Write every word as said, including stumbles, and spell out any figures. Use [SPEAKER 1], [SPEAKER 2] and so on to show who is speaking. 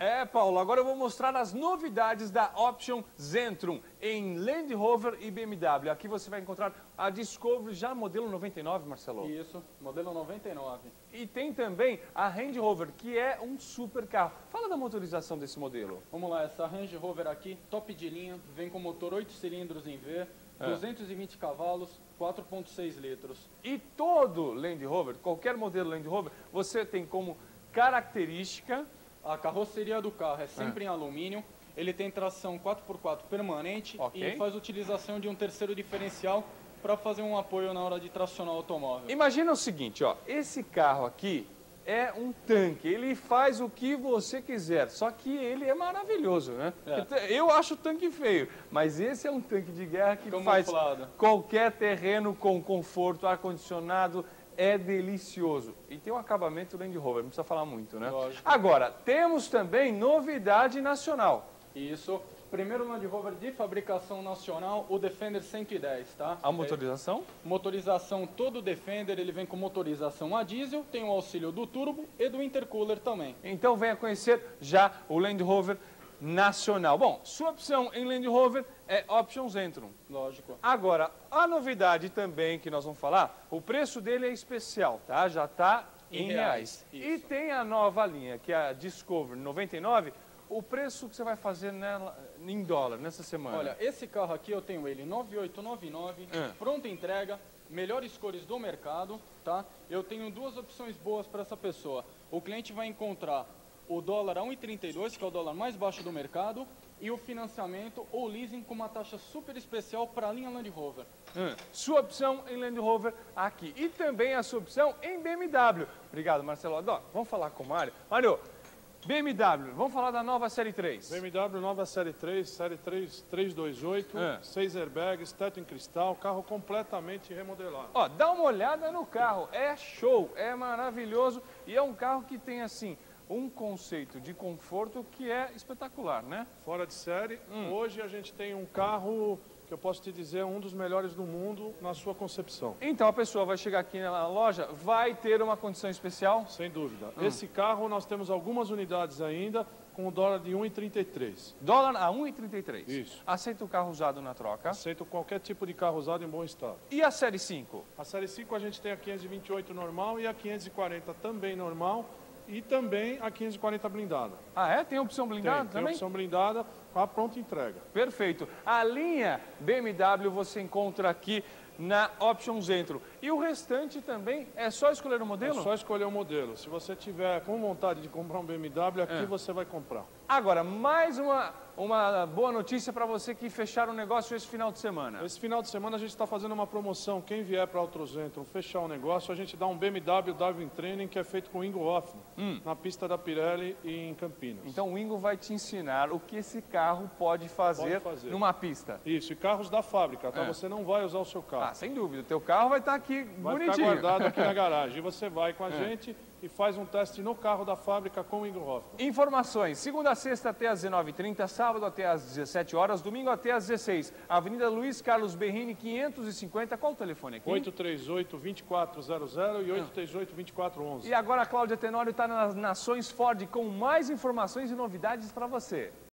[SPEAKER 1] É, Paulo, agora eu vou mostrar as novidades da Option Zentrum em Land Rover e B M W. Aqui você vai encontrar a Discovery já modelo noventa e nove, Marcelo.
[SPEAKER 2] Isso, modelo noventa e nove.
[SPEAKER 1] E tem também a Range Rover, que é um super carro. Fala da motorização desse modelo.
[SPEAKER 2] Vamos lá, essa Range Rover aqui, top de linha, vem com motor oito cilindros em V, é. duzentos e vinte cavalos, quatro ponto seis litros.
[SPEAKER 1] E todo Land Rover, qualquer modelo Land Rover, você tem como característica...
[SPEAKER 2] A carroceria do carro é sempre é. em alumínio, ele tem tração quatro por quatro permanente, okay. E faz utilização de um terceiro diferencial para fazer um apoio na hora de tracionar o automóvel.
[SPEAKER 1] Imagina o seguinte, ó, esse carro aqui é um tanque, ele faz o que você quiser, só que ele é maravilhoso, né? É. Eu acho o tanque feio, mas esse é um tanque de guerra que
[SPEAKER 2] Camuflado.
[SPEAKER 1] faz qualquer terreno com conforto, ar-condicionado. É delicioso. E tem um acabamento Land Rover, não precisa falar muito, né?
[SPEAKER 2] Lógico.
[SPEAKER 1] Agora, temos também novidade nacional.
[SPEAKER 2] Isso. Primeiro Land Rover de fabricação nacional, o Defender cento e dez, tá?
[SPEAKER 1] A motorização?
[SPEAKER 2] É, motorização, todo o Defender, ele vem com motorização a diesel, tem o auxílio do turbo e do intercooler também.
[SPEAKER 1] Então venha conhecer já o Land Rover nacional. Bom, sua opção em Land Rover é Option Zentrum.
[SPEAKER 2] Lógico.
[SPEAKER 1] Agora, a novidade também que nós vamos falar, o preço dele é especial, tá? Já está em, em reais. reais. E tem a nova linha, que é a Discovery noventa e nove. O preço que você vai fazer nela em dólar nessa semana?
[SPEAKER 2] Olha, esse carro aqui eu tenho ele nove mil oitocentos e noventa e nove, é. Pronta entrega, melhores cores do mercado, tá? Eu tenho duas opções boas para essa pessoa. O cliente vai encontrar o dólar a um e trinta e dois, que é o dólar mais baixo do mercado, e o financiamento ou leasing com uma taxa super especial para a linha Land Rover.
[SPEAKER 1] Hum, sua opção em Land Rover aqui. E também a sua opção em B M W. Obrigado, Marcelo. Adó, vamos falar com o Mário. Mário, B M W, vamos falar da nova Série três.
[SPEAKER 3] B M W nova Série três, Série três trezentos e vinte e oito, é. seis airbags, teto em cristal, carro completamente remodelado.
[SPEAKER 1] Ó, dá uma olhada no carro, é show, é maravilhoso e é um carro que tem assim... um conceito de conforto que é espetacular, né?
[SPEAKER 3] Fora de série. Hum. Hoje a gente tem um carro que eu posso te dizer um dos melhores do mundo na sua concepção.
[SPEAKER 1] Então a pessoa vai chegar aqui na loja, vai ter uma condição especial?
[SPEAKER 3] Sem dúvida. Hum. Esse carro nós temos algumas unidades ainda com o dólar de um e trinta e três.
[SPEAKER 1] Dólar a um e trinta e três?
[SPEAKER 3] Isso.
[SPEAKER 1] Aceita o carro usado na troca?
[SPEAKER 3] Aceito qualquer tipo de carro usado em bom estado.
[SPEAKER 1] E a Série cinco?
[SPEAKER 3] A Série cinco a gente tem a quinhentos e vinte e oito normal e a quinhentos e quarenta também normal. E também a quinhentos e quarenta blindada.
[SPEAKER 1] Ah, é? Tem opção blindada
[SPEAKER 3] tem,
[SPEAKER 1] também?
[SPEAKER 3] Tem opção blindada com a pronta entrega.
[SPEAKER 1] Perfeito. A linha B M W você encontra aqui na Option Zentrum. E o restante também é só escolher o modelo?
[SPEAKER 3] É só escolher o modelo. Se você tiver com vontade de comprar um B M W, aqui é. você vai comprar.
[SPEAKER 1] Agora, mais uma, uma boa notícia para você que fecharam o negócio esse final de semana.
[SPEAKER 3] Esse final de semana a gente está fazendo uma promoção. Quem vier para Auto Zentrum fechar o negócio, a gente dá um B M W Driving Training que é feito com o Ingo Hoffman, hum. na pista da Pirelli e em Campinas.
[SPEAKER 1] Então o Ingo vai te ensinar o que esse carro pode fazer, pode fazer. numa pista.
[SPEAKER 3] Isso, e carros da fábrica, tá? É. Você não vai usar o seu carro.
[SPEAKER 1] Ah, sem dúvida. O teu carro vai estar aqui
[SPEAKER 3] vai
[SPEAKER 1] bonitinho.
[SPEAKER 3] Vai ficar guardado aqui na garagem. E você vai com a é. gente e faz um teste no carro da fábrica com o Ingo Hoffman.
[SPEAKER 1] Informações, segunda a sexta até às dezenove e trinta, sábado até às dezessete horas, domingo até às dezesseis. Avenida Luiz Carlos Berrini, quinhentos e cinquenta. Qual o telefone aqui?
[SPEAKER 3] oito três oito, dois quatro zero zero e oito três oito, dois quatro um um.
[SPEAKER 1] E agora a Cláudia Tenório está nas Nações Ford com mais informações e novidades para você.